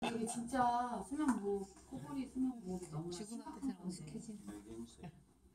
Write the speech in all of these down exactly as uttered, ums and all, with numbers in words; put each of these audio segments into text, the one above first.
이게 진짜 수면무호, 코골이 수면무호흡이 너무 지구 심각한 같아서 건데. 어색해지네. 뇌경색.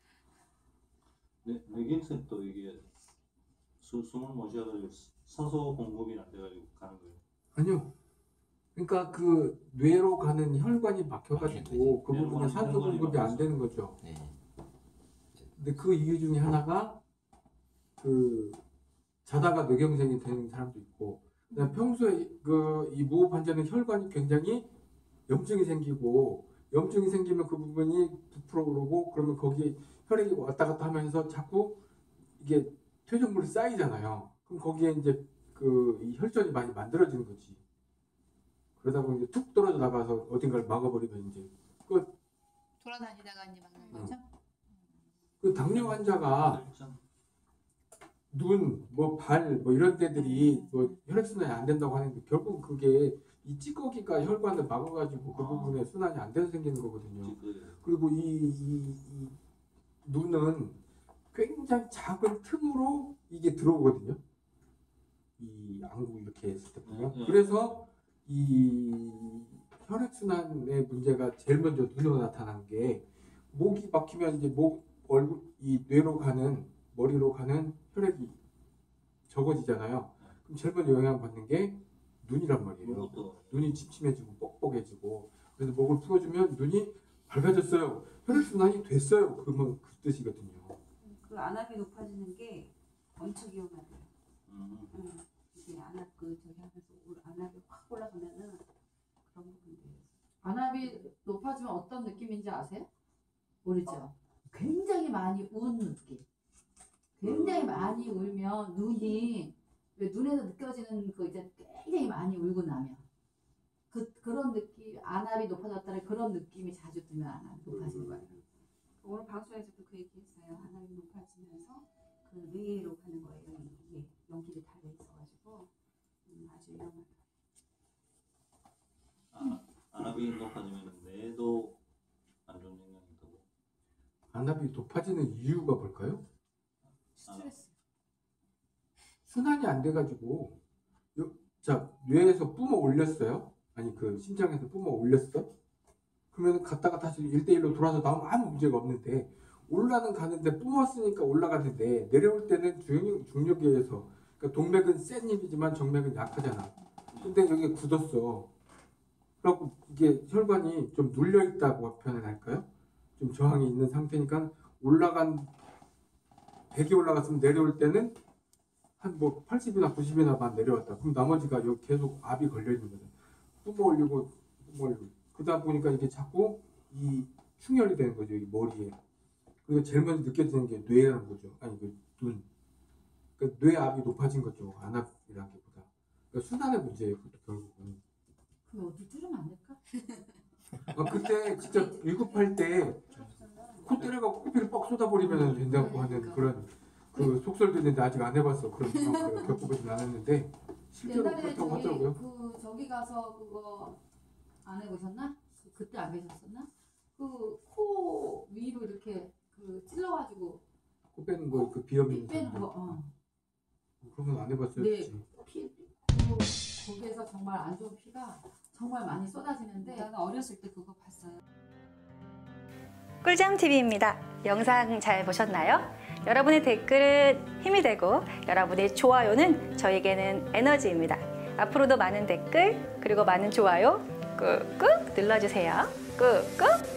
뇌, 뇌경색도 이게 수, 숨을 못 쉬어가지고 산소 공급이 안 돼가지고 가는 거예요. 아니요. 그러니까 그 뇌로 가는 혈관이 막혀가지고 그 부분에 산소 공급이 안 되는 거죠. 네. 근데 그 이유 중에 하나가 그 자다가 뇌경색이 되는 사람도 있고, 그다음 평소에 그 이 무호흡 환자는 혈관이 굉장히 염증이 생기고, 염증이 생기면 그 부분이 부풀어 오르고, 그러면 거기 혈액이 왔다 갔다 하면서 자꾸 이게 퇴적물이 쌓이잖아요. 그럼 거기에 이제 그 이 혈전이 많이 만들어지는 거지. 그러다 보니 이제 툭 떨어져 나가서 어딘가를 막아버리면 이제 끝. 돌아다니다가 이제 막는 거죠? 그 당뇨 환자가 눈, 뭐 발, 뭐 이런 데들이 뭐 혈액순환이 안 된다고 하는데 결국 그게 이 찌꺼기가 혈관을 막아가지고 그 아. 부분에 순환이 안 돼서 생기는 거거든요. 그 그리고 이, 이, 이 눈은 굉장히 작은 틈으로 이게 들어오거든요. 이 안구 이렇게 했을 때 보면. 네, 네. 그래서 이 혈액순환의 문제가 제일 먼저 눈으로 나타나는 게, 목이 막히면 이제 목, 얼굴, 이 뇌로 가는, 머리로 가는 혈액이 적어지잖아요. 그럼 제일 먼저 영향받는 게 눈이란 말이에요. 그것도 눈이 침침해지고 뻑뻑해지고. 그래서 목을 풀어주면 눈이 밝아졌어요. 혈액순환이 됐어요. 그러면 그 뜻이거든요. 그 안압이 높아지는 게 엄청 위험하대요. 음, 응. 이게 안압 그 저기 하면서 올- 안압이 확 올라가면은 그런 부분들이. 안압이 높아지면 어떤 느낌인지 아세요? 모르죠? 굉장히 많이 운 느낌. 굉장히 많이 울면 눈이, 왜 눈에서 느껴지는 그 이제 굉장히 많이 울고 나면 그, 그런 느낌, 안압이 높아졌다는 그런 느낌이 자주 들면 안압이 높아진 거예요. 오늘 방송에서도 그 얘기했어요. 안압이 높아지면서 그 뇌로 가는 거예요. 이게 연기를 달려 있어가지고 음, 아주 위험하다. 아, 안압이 높아지면 뇌도 안 좋은 영향이 있다고. 안압이 높아지는 이유가 뭘까요? 스트레스. 순환이 안 돼가지고, 요- 자, 뇌에서 뿜어 올렸어요? 아니, 그 심장에서 뿜어 올렸어? 그러면 갔다가 다시 일 대 일로 돌아서 나오면 아무 문제가 없는데, 올라는 가는데 뿜었으니까 올라갔는데, 내려올 때는 중력, 중력에 의해서, 그러니까 동맥은 센 힘이지만 정맥은 약하잖아. 근데 여기 굳었어. 그래갖고 이게 혈관이 좀 눌려있다고 표현을 할까요? 좀 저항이 있는 상태니까 올라간, 백이 올라갔으면 내려올 때는 한 뭐 팔십이나 구십이나만 내려왔다. 그럼 나머지가 여기 계속 압이 걸려있는 거죠. 뿜어 올리고, 뿜어 올리고. 그러다 보니까 이게 자꾸 이 충혈이 되는 거죠. 이 머리에. 그리고 제일 먼저 느껴지는 게 뇌라는 거죠. 아니, 그 눈. 그러니까 뇌압이 높아진 거죠. 안압이라기보다. 그러니까 순환의 문제예요. 그것도 결국은. 그럼 어디 뚫으면 안 될까? 아, 그때 진짜 위급할 때 코 때려갖고 코피를 뻑 쏟아버리면 된다고 하는 그런 그 속설도 있는데 아직 안 해봤어. 그런 상황을 겪어보진 않았는데 실제로 옛날에 그렇다고 저기 하더라고요. 그 저기 가서 그거 안 해보셨나? 그- 그때 안 계셨었나? 그 코 위로 이렇게 그 찔러가지고 코 빼는 거, 그 비염 피 있는 빼는 거. 사람. 어. 그런 건 안 해봤어요. 네. 그치? 피 그, 거기에서 정말 안 좋은 피가 정말 많이 쏟아지는데. 나는 어렸을 때 그거 봤어요. 꿀잠티비입니다. 영상 잘 보셨나요? 여러분의 댓글은 힘이 되고 여러분의 좋아요는 저에게는 에너지입니다. 앞으로도 많은 댓글 그리고 많은 좋아요 꾹꾹 눌러주세요. 꾹꾹